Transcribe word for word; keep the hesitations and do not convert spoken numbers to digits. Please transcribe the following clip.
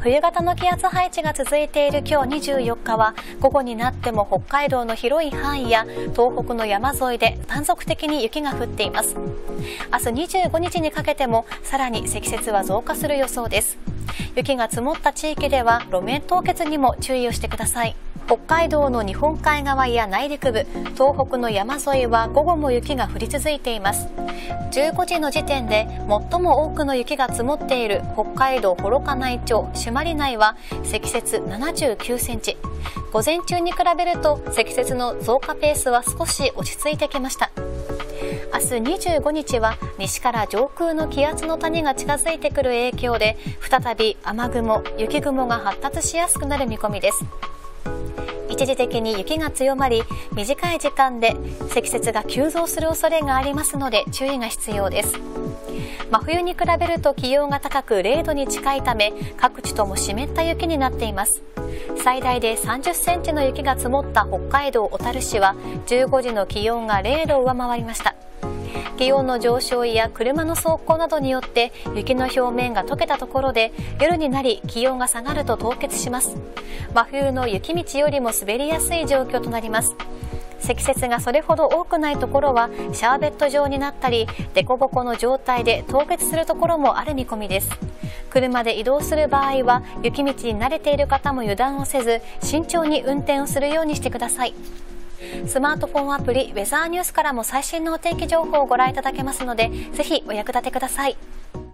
冬型の気圧配置が続いている今日にじゅうよっかは午後になっても北海道の広い範囲や東北の山沿いで断続的に雪が降っています。明日にじゅうごにちにかけてもさらに積雪は増加する予想です。雪が積もった地域では路面凍結にも注意をしてください。北海道の日本海側や内陸部、東北の山沿いは午後も雪が降り続いています。じゅうごじの時点で最も多くの雪が積もっている北海道幌加内町朱鞠内は積雪ななじゅうきゅうセンチ。午前中に比べると積雪の増加ペースは少し落ち着いてきました。明日にじゅうごにちは西から上空の気圧の谷が近づいてくる影響で再び雨雲、雪雲が発達しやすくなる見込みです。一時的に雪が強まり、短い時間で積雪が急増する恐れがありますので注意が必要です。真冬に比べると気温が高くれいどに近いため、各地とも湿った雪になっています。最大でさんじゅっセンチの雪が積もった北海道小樽市はじゅうごじの気温がれいどを上回りました。気温の上昇や車の走行などによって雪の表面が溶けたところで夜になり気温が下がると凍結します。真冬の雪道よりも滑りやすい状況となります。積雪がそれほど多くないところはシャーベット状になったり凸凹の状態で凍結するところもある見込みです。車で移動する場合は雪道に慣れている方も油断をせず慎重に運転をするようにしてください。スマートフォンアプリウェザーニュースからも最新のお天気情報をご覧いただけますので、ぜひお役立てください。